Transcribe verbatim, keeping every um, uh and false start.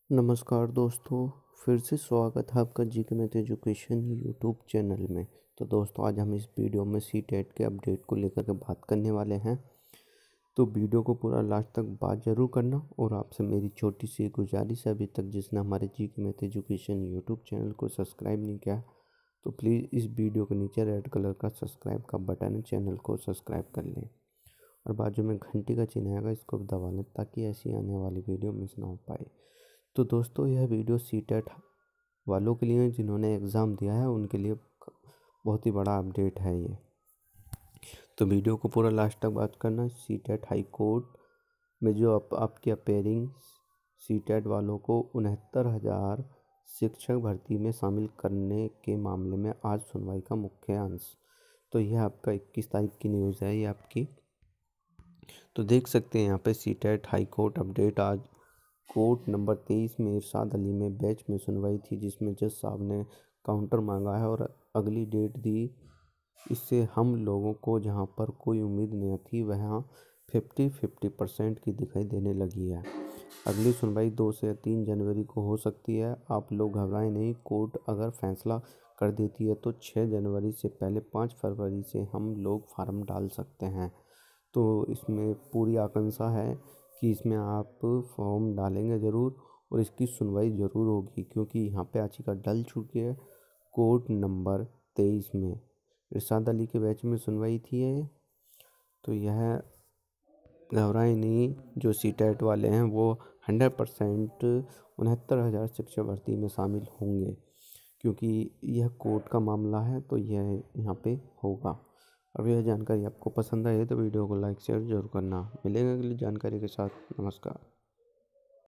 नमस्कार दोस्तों, फिर से स्वागत है आपका जी K math education YouTube channel में। तो दोस्तों, आज हम इस वीडियो में सी टेट के अपडेट को लेकर के बात करने वाले हैं। तो वीडियो को पूरा लास्ट तक बात ज़रूर करना। और आपसे मेरी छोटी सी गुजारिश है, अभी तक जिसने हमारे G K math education YouTube channel को सब्सक्राइब नहीं किया तो प्लीज़ इस वीडियो के नीचे रेड कलर का सब्सक्राइब का बटन है, चैनल को सब्सक्राइब कर लें और बाजू में घंटी का चिन्ह आएगा, इसको दबा लें ताकि ऐसी आने वाली वीडियो मिस ना हो पाए। तो दोस्तों, यह वीडियो सी टेट वालों के लिए जिन्होंने एग्ज़ाम दिया है उनके लिए बहुत ही बड़ा अपडेट है ये। तो वीडियो को पूरा लास्ट तक बात करना। सी टेट हाई कोर्ट में जो आप, आपकी अपेयरिंग सी टेट वालों को उनहत्तर हज़ार शिक्षक भर्ती में शामिल करने के मामले में आज सुनवाई का मुख्य अंश। तो यह आपका इक्कीस तारीख की न्यूज़ है ये आपकी। तो देख सकते हैं यहाँ पे C TET high court update. आज कोर्ट नंबर तेईस में इरशाद अली में बेंच में सुनवाई थी, जिसमें जज साहब ने काउंटर मांगा है और अगली डेट दी। इससे हम लोगों को जहां पर कोई उम्मीद नहीं थी वहाँ फिफ्टी फिफ्टी परसेंट की दिखाई देने लगी है। अगली सुनवाई दो से तीन जनवरी को हो सकती है। आप लोग घबराएं नहीं। कोर्ट अगर फैसला कर देती है तो छः जनवरी से पहले पाँच फरवरी से हम लोग फार्म डाल सकते हैं। तो इसमें पूरी आकांक्षा है कि इसमें आप फॉर्म डालेंगे ज़रूर और इसकी सुनवाई ज़रूर होगी, क्योंकि यहाँ पे याचिका डल चुकी है कोर्ट नंबर तेईस में। इरशाद अली के बैच में सुनवाई थी ये। तो यह घबराएं नहीं, जो सी टेट वाले हैं वो हंड्रेड परसेंट उनहत्तर हज़ार शिक्षक भर्ती में शामिल होंगे, क्योंकि यह कोर्ट का मामला है तो यह यहाँ पे होगा। अगर यह जानकारी आपको पसंद आए तो वीडियो को लाइक शेयर जरूर करना। मिलेंगे अगली जानकारी के साथ। नमस्कार।